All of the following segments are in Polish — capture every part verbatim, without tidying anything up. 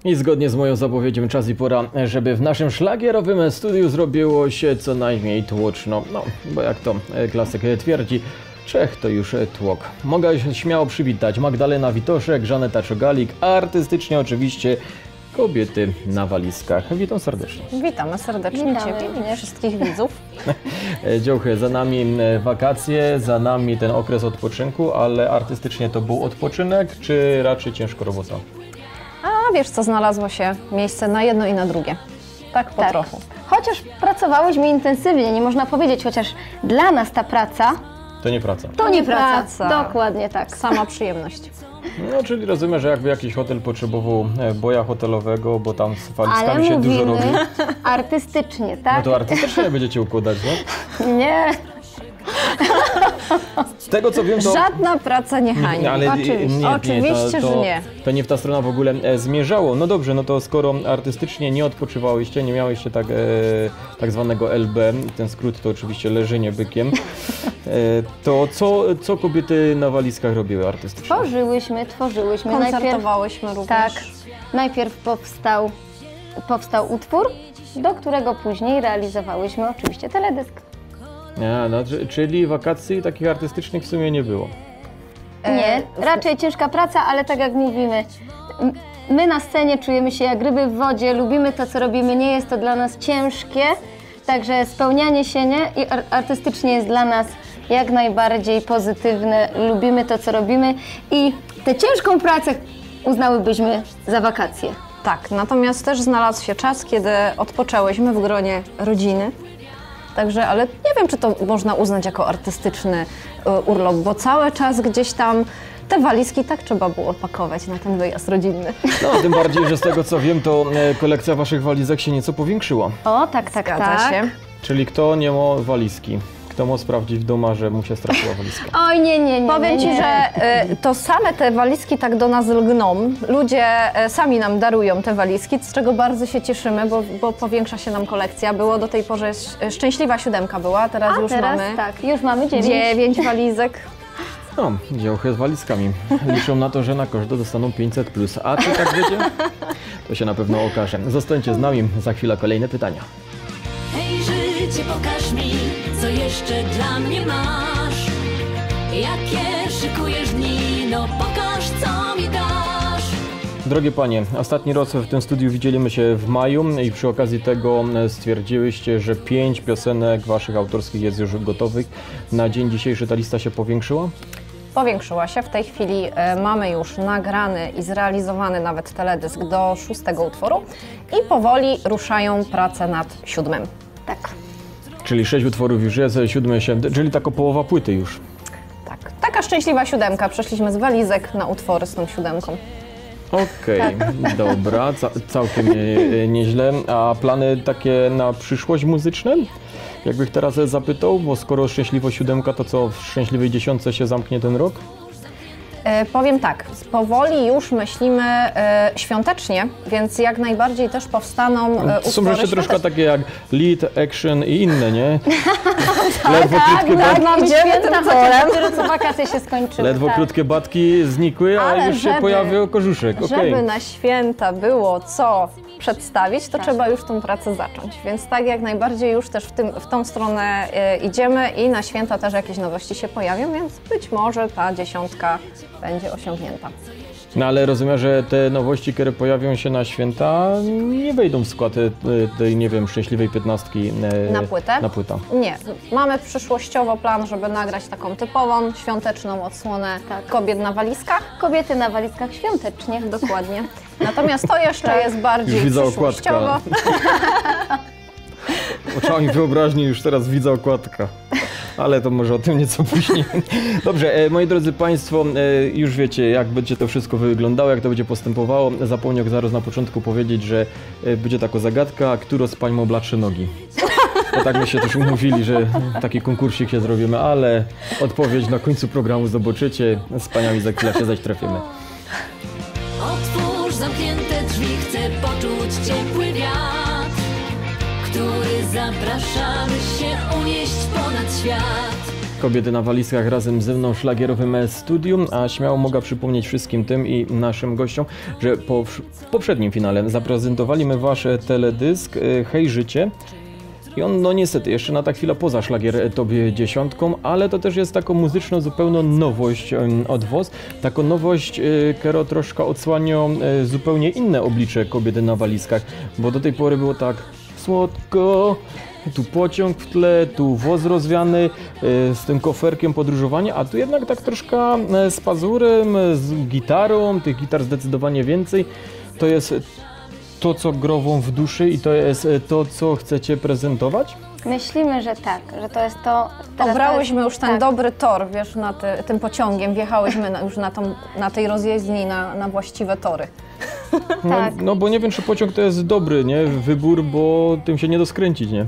I zgodnie z moją zapowiedzią czas i pora, żeby w naszym szlagierowym studiu zrobiło się co najmniej tłoczno. No, bo jak to klasyk twierdzi, Czech to już tłok. Mogę się śmiało przywitać Magdalena Witoszek, Żaneta Czogalik, a artystycznie oczywiście kobiety na walizkach. Witam serdecznie. Witamy serdecznie Witamy Ciebie i wszystkich widzów. Dziołchy, za nami wakacje, za nami ten okres odpoczynku, ale artystycznie to był odpoczynek, czy raczej ciężko robota? A wiesz co, znalazło się miejsce na jedno i na drugie. Tak po Tak. trochu. Chociaż pracowałyśmy intensywnie, nie można powiedzieć, chociaż dla nas ta praca To nie praca. to nie praca. praca. Dokładnie tak. Sama przyjemność. No, czyli rozumiem, że jakby jakiś hotel potrzebował e, boja hotelowego, bo tam z Ale walizkami się dużo robi. mówimy artystycznie, tak? No to artystycznie będziecie układać, nie? Nie. Z tego co wiem, to... Żadna praca nie hani. Ale Oczywiście, nie, nie, Oczywiście to, to, że nie. To nie w ta strona w ogóle e, zmierzało. No dobrze, no to skoro artystycznie nie odpoczywałyście, nie miałyście tak, e, tak zwanego L B, ten skrót to oczywiście leżenie bykiem, e, to co, co kobiety na walizkach robiły artystycznie? Tworzyłyśmy, tworzyłyśmy. Najpierw, Koncertowałyśmy również. tak, najpierw powstał, powstał utwór, do którego później realizowałyśmy oczywiście teledysk. A, no, czy- czyli wakacji takich artystycznych w sumie nie było. Nie, E, raczej ciężka praca, ale tak jak mówimy, m- my na scenie czujemy się jak ryby w wodzie, lubimy to, co robimy, nie jest to dla nas ciężkie, także spełnianie się nie i ar- artystycznie jest dla nas jak najbardziej pozytywne, lubimy to, co robimy i tę ciężką pracę uznałybyśmy za wakacje. Tak, natomiast też znalazł się czas, kiedy odpoczęłyśmy w gronie rodziny. Także, ale nie wiem, czy to można uznać jako artystyczny y, urlop, bo cały czas gdzieś tam te walizki tak trzeba było pakować na ten wyjazd rodzinny. No, tym bardziej, że z tego co wiem, to e, kolekcja waszych walizek się nieco powiększyła. O, tak, tak, Zgadza tak. się. Czyli kto nie ma walizki? Kto ma sprawdzić w domu, że mu się straciła walizka? Oj, nie, nie, nie. Powiem nie, Ci, nie. że y, to same te walizki tak do nas lgną. Ludzie y, sami nam darują te walizki, z czego bardzo się cieszymy, bo, bo powiększa się nam kolekcja. Było do tej pory sz- szczęśliwa siódemka była, teraz A już teraz mamy tak, już mamy dziewięć. dziewięć walizek. No, działkę z walizkami. Liczą na to, że na każdą dostaną pięćset plus. A czy tak wiecie? To się na pewno okaże. Zostańcie z nami, za chwilę kolejne pytania. Hej, życie, pokaż mi, co jeszcze dla mnie masz. Jakie szykujesz dni, no pokaż, co mi dasz. Drogie panie, ostatni raz w tym studiu widzieliśmy się w maju i przy okazji tego stwierdziłyście, że pięć piosenek waszych autorskich jest już gotowych. Na dzień dzisiejszy ta lista się powiększyła? Powiększyła się. W tej chwili e, mamy już nagrany i zrealizowany nawet teledysk do szóstego utworu i powoli ruszają prace nad siódmym. Tak. Czyli sześć utworów już jest, siódmy się, czyli taka połowa płyty już. Tak, taka szczęśliwa siódemka. Przeszliśmy z walizek na utwory z tą siódemką. Okej, dobra, ca całkiem nie, nieźle. A plany takie na przyszłość muzyczne? Jakbych teraz zapytał, bo skoro szczęśliwa siódemka, to co, w szczęśliwej dziesiątce się zamknie ten rok? E, powiem tak, powoli już myślimy e, świątecznie, więc jak najbardziej też powstaną e, Są utwory jeszcze troszkę świąteczne. takie jak lead, action i inne, nie? Ledwo krótkie, tak, bat Mamy idziemy święta, tym chociaż torem. dopiero co wakacje się skończyły. ledwo tak. krótkie batki znikły, a Ale już się żeby- pojawił kożuszek. Okej. Żeby na święta było co przedstawić, to Tak. trzeba już tą pracę zacząć. Więc tak jak najbardziej już też w, tym, w tą stronę e, idziemy i na święta też jakieś nowości się pojawią, więc być może ta dziesiątka będzie osiągnięta. No ale rozumiem, że te nowości, które pojawią się na święta, nie wejdą w skład e, tej, nie wiem, szczęśliwej piętnastki e, Na płytę? Na płytę. Nie, mamy przyszłościowo plan, żeby nagrać taką typową, świąteczną odsłonę Tak. kobiet na walizkach. Kobiety na walizkach świątecznie. Dokładnie. Natomiast to jeszcze jest bardziej Już widzę przyszłościowo. okładkę. Oczami wyobraźni już teraz widzę okładka. Ale to może o tym nieco później. Dobrze, e, moi drodzy Państwo, e, już wiecie, jak będzie to wszystko wyglądało, jak to będzie postępowało. Zapomniał zaraz na początku powiedzieć, że e, będzie taka zagadka, którą z pań ma bladsze nogi. Bo tak my się też umówili, że taki konkursik się zrobimy, ale odpowiedź na końcu programu zobaczycie. Z paniami za chwilę się zaś trafimy. Otwórz zamknięte drzwi, chcę poczuć ciepły wiatr, który zaprasza, by się unieść ponad świat. Kobiety na walizkach razem ze mną w szlagierowym studium, a śmiało mogę przypomnieć wszystkim tym i naszym gościom, że po, w poprzednim finale zaprezentowaliśmy wasz teledysk Hej Życie. I on, no niestety, jeszcze na ta chwila poza szlagier Tobie dziesiątką, ale to też jest taką muzyczną zupełną nowość um, od was. Taką nowość, y, która troszkę odsłania y, zupełnie inne oblicze kobiety na walizkach, bo do tej pory było tak słodko, tu pociąg w tle, tu woz rozwiany, y, z tym koferkiem podróżowanie, a tu jednak tak troszkę y, z pazurem, z gitarą, tych gitar zdecydowanie więcej. To jest to, co grową w duszy i to jest to, co chcecie prezentować? Myślimy, że tak, że to jest to... Obrałyśmy to jest, już ten tak. dobry tor, wiesz, na ty, tym pociągiem, wjechałyśmy na, już na, tą, na tej rozjezdni na, na właściwe tory. No, Tak. no bo nie wiem, czy pociąg to jest dobry, nie? Wybór, bo tym się nie doskręcić, nie?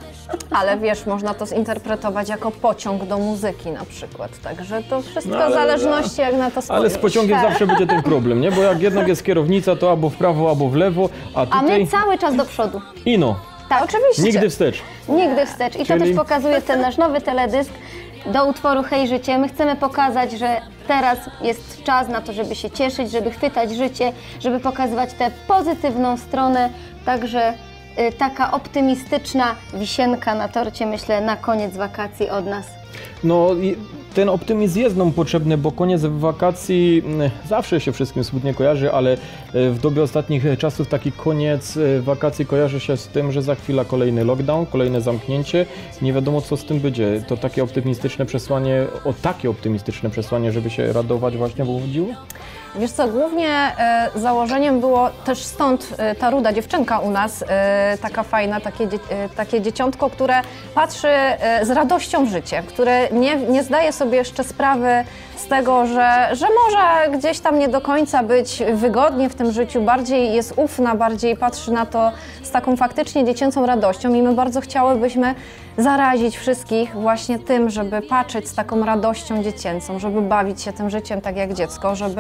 Ale wiesz, można to zinterpretować jako pociąg do muzyki na przykład, także to wszystko No, ale- w zależności jak na to spojrzysz. Ale z pociągiem Tak. zawsze będzie ten problem, nie? Bo jak jednak jest kierownica, to albo w prawo, albo w lewo, a A tutaj my cały czas do przodu. ino, Tak, oczywiście. nigdy wstecz. Nigdy wstecz. I to Czyli- też pokazuje ten nasz nowy teledysk do utworu Hej Życie. My chcemy pokazać, że teraz jest czas na to, żeby się cieszyć, żeby chwytać życie, żeby pokazywać tę pozytywną stronę. Także y, taka optymistyczna wisienka na torcie, myślę, na koniec wakacji od nas. No i ten optymizm jest nam potrzebny, bo koniec wakacji mm, zawsze się wszystkim smutnie kojarzy, ale e, w dobie ostatnich czasów taki koniec e, wakacji kojarzy się z tym, że za chwilę kolejny lockdown, kolejne zamknięcie. Nie wiadomo, co z tym będzie. To takie optymistyczne przesłanie, o takie optymistyczne przesłanie, żeby się radować właśnie było chodziło? Wiesz co, głównie e, założeniem było też stąd e, ta ruda dziewczynka u nas, e, taka fajna, takie, dzie, e, takie dzieciątko, które patrzy e, z radością w życie, które nie, nie zdaje sobie jeszcze sprawy z tego, że, że może gdzieś tam nie do końca być wygodnie w tym życiu, bardziej jest ufna, bardziej patrzy na to z taką faktycznie dziecięcą radością i my bardzo chciałybyśmy zarazić wszystkich właśnie tym, żeby patrzeć z taką radością dziecięcą, żeby bawić się tym życiem tak jak dziecko, żeby,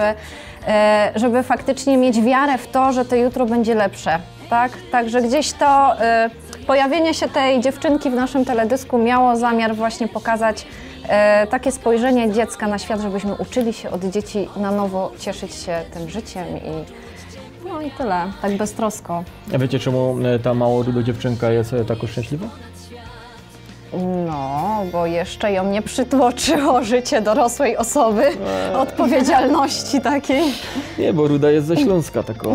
e, żeby faktycznie mieć wiarę w to, że to jutro będzie lepsze. Tak? Także gdzieś to e, pojawienie się tej dziewczynki w naszym teledysku miało zamiar właśnie pokazać e, takie spojrzenie dziecka na świat, żebyśmy uczyli się od dzieci na nowo cieszyć się tym życiem i no i tyle, tak beztrosko. A wiecie, czemu e, ta mała ruda dziewczynka jest e, tak szczęśliwa? No, bo jeszcze ją nie przytłoczyło życie dorosłej osoby, odpowiedzialności takiej. Nie, bo Ruda jest ze Śląska, taką.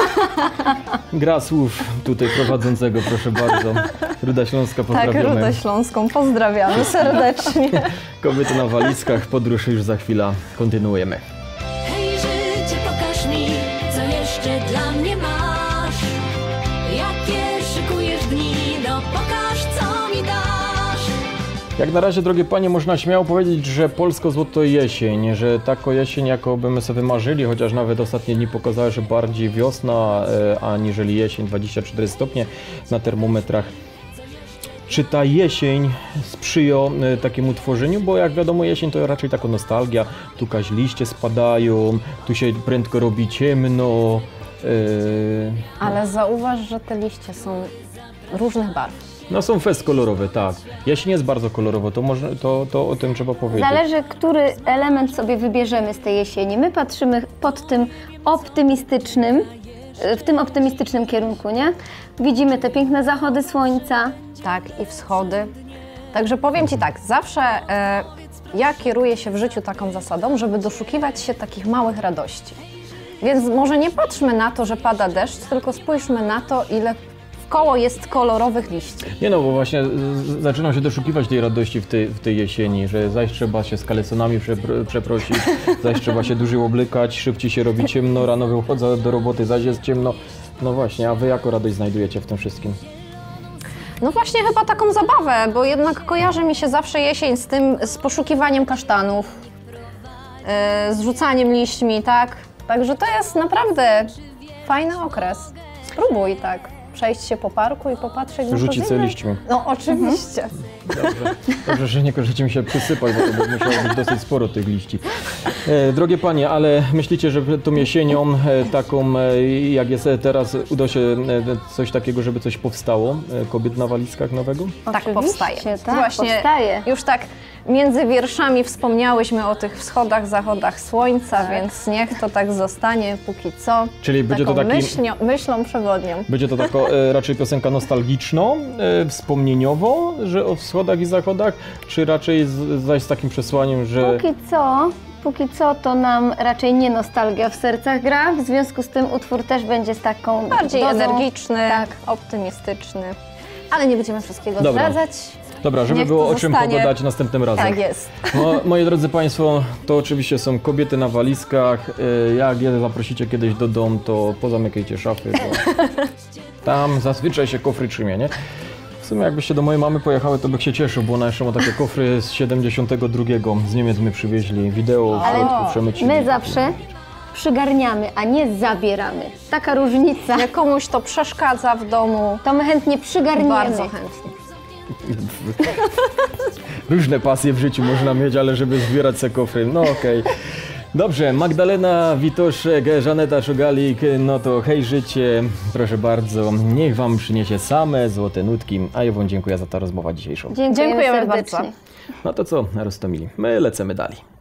Gra słów tutaj prowadzącego, proszę bardzo. Ruda Śląska, Tak, pozdrawiamy. Rudę Śląską, pozdrawiamy serdecznie. Kobiety na walizkach, podróż już za chwilę kontynuujemy. Hej życie, pokaż mi, co jeszcze dla mnie masz. Jakie szykujesz dni, no pokaż, co mi dasz. Jak na razie, drogie panie, można śmiało powiedzieć, że polsko złoto jesień, że taką jesień, jaką byśmy sobie marzyli, chociaż nawet ostatnie dni pokazały, że bardziej wiosna, e, aniżeli jesień, dwadzieścia cztery stopnie na termometrach. Czy ta jesień sprzyja e, takiemu tworzeniu? Bo jak wiadomo, jesień to raczej taka nostalgia, tu kaś liście spadają, tu się prędko robi ciemno. E, Ale zauważ, że te liście są różnych barw. no są fest kolorowe, tak. Jesień jest bardzo kolorowo, to, można, to, to o tym trzeba powiedzieć. Zależy, który element sobie wybierzemy z tej jesieni. My patrzymy pod tym optymistycznym, w tym optymistycznym kierunku, nie? Widzimy te piękne zachody słońca. Tak, i wschody. Także powiem Ci tak, zawsze e, ja kieruję się w życiu taką zasadą, żeby doszukiwać się takich małych radości. Więc może nie patrzmy na to, że pada deszcz, tylko spójrzmy na to, ile wkoło jest kolorowych liści. Nie no, bo właśnie z- zaczynam się doszukiwać tej radości w tej, w tej jesieni, że zaś trzeba się z kalesonami przepr- przeprosić, zaś trzeba się dłużej oblykać, szybciej się robi ciemno, rano wychodzę do roboty, zaś jest ciemno. No właśnie, a wy jaką radość znajdujecie w tym wszystkim? No właśnie chyba taką zabawę, bo jednak kojarzy mi się zawsze jesień z tym, z poszukiwaniem kasztanów, yy, z rzucaniem liśćmi, tak? Także to jest naprawdę fajny okres. Spróbuj tak, przejść się po parku i popatrzeć na Rzucić to z sobie innej- liśćmi. No oczywiście. Dobrze, dobrze, że nie każecie mi się przysypać, bo to by musiało być dosyć sporo tych liści. E, drogie panie, ale myślicie, że tą jesienią, e, taką e, jak jest teraz, uda się e, coś takiego, żeby coś powstało? E, kobiet na walizkach nowego? Tak Oczywiście, powstaje. tak, powstaje. Już tak między wierszami wspomniałyśmy o tych wschodach, zachodach słońca, Tak. więc niech to tak zostanie póki co. Czyli będzie to taką taki- myślnią, myślą przewodnią. Będzie to taka e, raczej piosenka nostalgiczno, e, wspomnieniowo, że o wschodach i zachodach, czy raczej z, zaś z takim przesłaniem, że... Póki co, póki co to nam raczej nie nostalgia w sercach gra, w związku z tym utwór też będzie z taką Bardziej dozą, energiczny, Tak. optymistyczny. Ale nie będziemy wszystkiego Dobra. zdradzać. Dobra, żeby Niech było to o czym zostanie- pogadać następnym razem. Tak jest. No, moi drodzy Państwo, to oczywiście są kobiety na walizkach. E, Jak je zaprosicie kiedyś do domu, to pozamykajcie szafy, bo tam zazwyczaj się kofry trzymie, nie? W sumie jakbyście do mojej mamy pojechały, to bych się cieszył, bo ona jeszcze ma takie kofry z siedemdziesiątego drugiego. Z Niemiec my przywieźli wideo, w Ale środku przemycili. my zawsze przygarniamy, a nie zabieramy. Taka różnica. Jak komuś to przeszkadza w domu, To my chętnie przygarniemy. bardzo chętnie. Różne pasje w życiu można mieć, ale żeby zbierać se kofry, no okej. Dobrze, Magdalena Witoszek, Żaneta Szugalik, no to hej życie, proszę bardzo, niech Wam przyniesie same złote nutki, a ja Wam dziękuję za tę rozmowę dzisiejszą. Dziękujemy, Dziękujemy serdecznie. bardzo. No to co, Rostomili, my lecimy dalej.